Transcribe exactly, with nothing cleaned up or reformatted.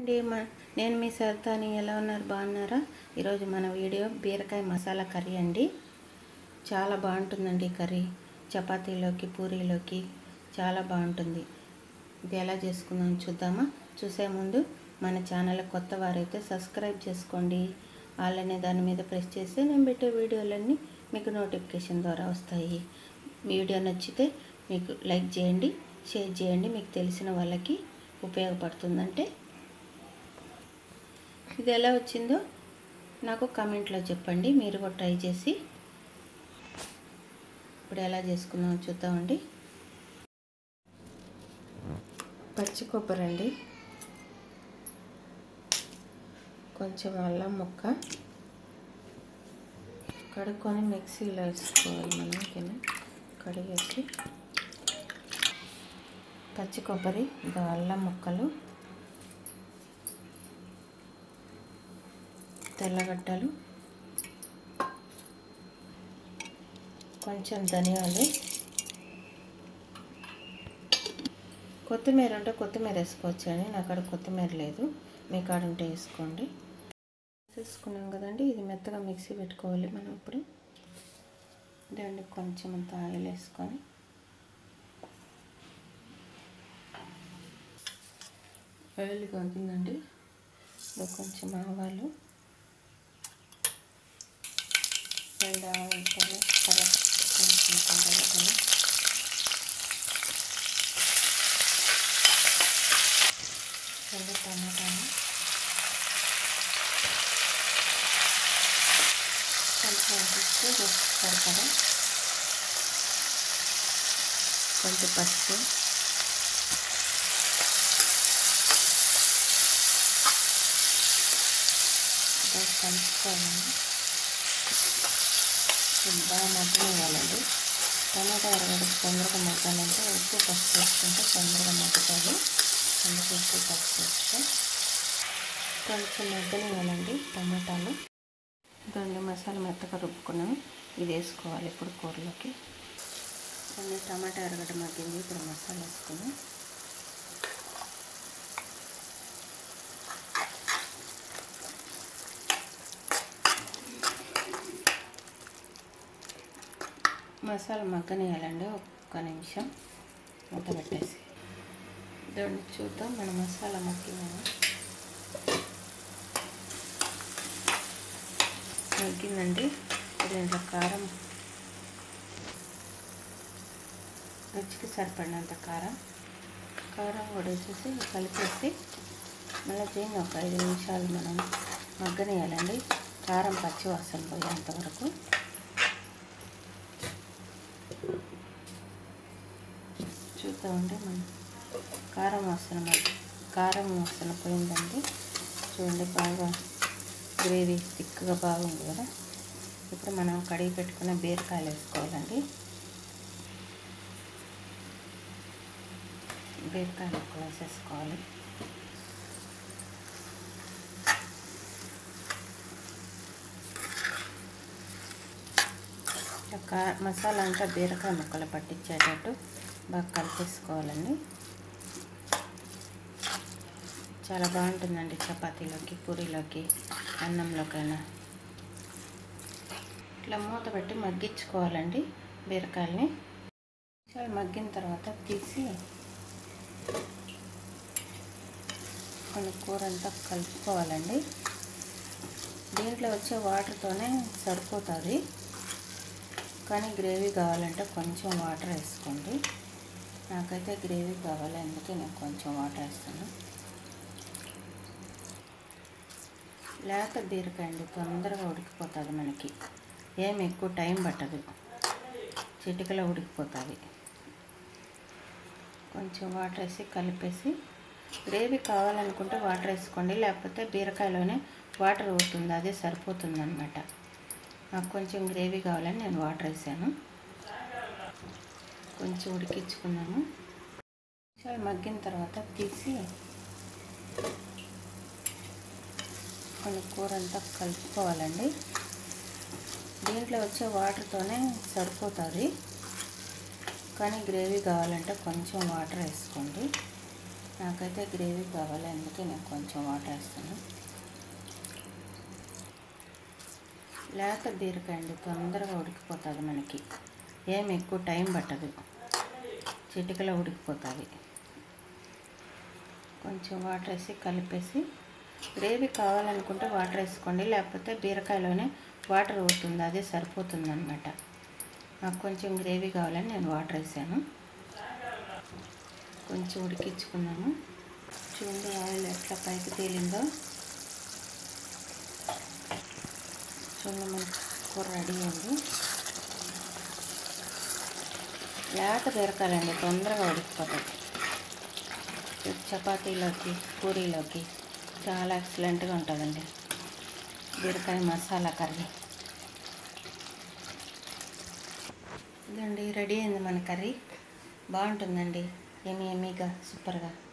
అండి మా నేను మీ సరితాని ఎలా ఉన్నారు బాగున్నారా? ఈరోజు మన వీడియో బీరకాయ మసాలా కర్రీ అండి. చాలా బాగుంటుందండి కర్రీ, చపాతీలోకి పూరీలోకి చాలా బాగుంటుంది. ఇది ఎలా చేసుకుందాం చూద్దామా? చూసే ముందు మన ఛానల్ కొత్త వారైతే సబ్స్క్రైబ్ చేసుకోండి. ఆల్ అనే దాని మీద ప్రెస్ చేస్తే నేను పెట్టే వీడియోలన్నీ మీకు నోటిఫికేషన్ ద్వారా వస్తాయి. వీడియో నచ్చితే మీకు లైక్ చేయండి, షేర్ చేయండి, మీకు తెలిసిన వాళ్ళకి ఉపయోగపడుతుందంటే. ఇది ఎలా వచ్చిందో నాకు కామెంట్లో చెప్పండి, మీరు కూడా ట్రై చేసి. ఇప్పుడు ఎలా చేసుకుందామో చూద్దామండి. పచ్చి కొబ్బరి అండి, కొంచెం అల్లం ముక్క కడుక్కొని మిక్సీలో వేసుకోవాలి. మనం కింద కడిగేసి పచ్చి కొబ్బరి, అల్లం ముక్కలు, తెల్లగడ్డలు, కొంచెం ధనియాలు, కొత్తిమీర ఉంటే కొత్తిమీర వేసుకోవచ్చు అండి. నా కాడ కొత్తిమీర లేదు, మీ కాడ ఉంటే వేసుకోండి. వేసుకున్నాం కదండి, ఇది మెత్తగా మిక్సీ పెట్టుకోవాలి మనం. ఇప్పుడు దాన్ని కొంచెం అంత ఆయిల్ వేసుకొని ఆయిల్ కాగిందండి, కొంచెం ఆవాలు, రెండు ఆవాలు, కొంచెం కలగలు, రెండు టమాటాలు, కొంచెం ఉప్పు సరిపడా, కొంచెం పసుపు, కలుపుకోవాలండి. బాగా మగ్గనివ్వాలండి. టమాటా ఎరగడం తొందరగా మగ్గాలంటే ఉప్పు పసుపు వేసుకుంటే తొందరగా మగ్గుతాయి. అందుకు ఉప్పు పసుపు వేస్తే కొంచెం మగ్గనివ్వాలండి టమాటాలు. దాన్ని మసాలా మెత్తగా రుబ్బుకున్నాము, ఇది వేసుకోవాలి ఇప్పుడు కూరలోకి. కొన్ని టమాటా ఎరగడ మగ్గింది, ఇప్పుడు మసాలా వేసుకున్నాం. మసాలా మగ్గనియాలండి ఒక్క నిమిషం, మూత పెట్టేసి. దాన్ని చూద్దాం మన మసాలా మగ్గిందని. మగ్గిందండి. దీంట్లో కారం, రుచికి సరిపడినంత కారం కారం కూడా వేసేసి కలిపేసి మళ్ళీ దీన్ని ఒక ఐదు నిమిషాలు మనం మగ్గనియాలండి, కారం పచ్చి వాసన పోయేంత వరకు. చూద్దామండి మనం కారం వాసన కారం వాసన పోయిందండి. చూడండి, బాగా గ్రేవీ థిక్గా బాగుంది కదా. ఇప్పుడు మనం కడిగి పెట్టుకున్న బీరకాయలు వేసుకోవాలండి. బీరకాయ ముక్కలు వేసేసుకోవాలి. కా మసాలా అంతా బీరకాయ ముక్కలు పట్టించేటట్టు బాగా కలిపేసుకోవాలండి. చాలా బాగుంటుందండి చపాతీలోకి, పూరీలోకి, అన్నంలోకైనా. ఇట్లా మూత పెట్టి మగ్గించుకోవాలండి బీరకాయలని. చాలా మగ్గిన తర్వాత తీసి కొన్ని కూర అంతా కలుపుకోవాలండి. దీంట్లో వచ్చే వాటర్తోనే సరిపోతుంది, కానీ గ్రేవీ కావాలంటే కొంచెం వాటర్ వేసుకోండి. నాకైతే గ్రేవీ కావాలి, అందుకే నేను కొంచెం వాటర్ వేస్తాను. లేత బీరకాయ అండి, తొందరగా ఉడికిపోతుంది మనకి, ఏం ఎక్కువ టైం పట్టదు, చిటికలో ఉడికిపోతుంది. కొంచెం వాటర్ వేసి కలిపేసి, గ్రేవీ కావాలనుకుంటే వాటర్ వేసుకోండి, లేకపోతే బీరకాయలోనే వాటర్ అవుతుంది, అదే సరిపోతుంది అన్నమాట. నాకు కొంచెం గ్రేవీ కావాలని నేను వాటర్ వేసాను. కొంచెం ఉడికించుకున్నాము. చాలా మగ్గిన తర్వాత తీసి కొన్ని కూర అంతా కలుపుకోవాలండి. దీంట్లో వచ్చే వాటర్తోనే సరిపోతుంది, కానీ గ్రేవీ కావాలంటే కొంచెం వాటర్ వేసుకోండి. నాకైతే గ్రేవీ కావాలి, అందుకే నేను కొంచెం వాటర్ వేస్తాను. లేత బీరకాయ అండి, తొందరగా ఉడికిపోతుంది, మనకి ఏం ఎక్కువ టైం పట్టదు, చిటికలో ఉడికిపోతుంది. కొంచెం వాటర్ వేసి కలిపేసి, గ్రేవీ కావాలనుకుంటే వాటర్ వేసుకోండి, లేకపోతే బీరకాయలోనే వాటర్ అవుతుంది, అదే సరిపోతుంది అన్నమాట. నాకు కొంచెం గ్రేవీ కావాలని నేను వాటర్ వేసాను. కొంచెం ఉడికించుకున్నాము. చూడండి ఆయిల్ ఎట్లా పైకి తేలిందో. చూడండి మన కూర రెడీ అయింది. లేత బీరకాయలండి, తొందరగా ఉడికిపోతుంది. చపాతీలోకి, పూరీలోకి చాలా ఎక్సలెంట్గా ఉంటుందండి బీరకాయ మసాలా కర్రీ. ఇదండి రెడీ అయింది మన కర్రీ. బాగుంటుందండి, ఎమీ ఎమీగా, సూపర్గా.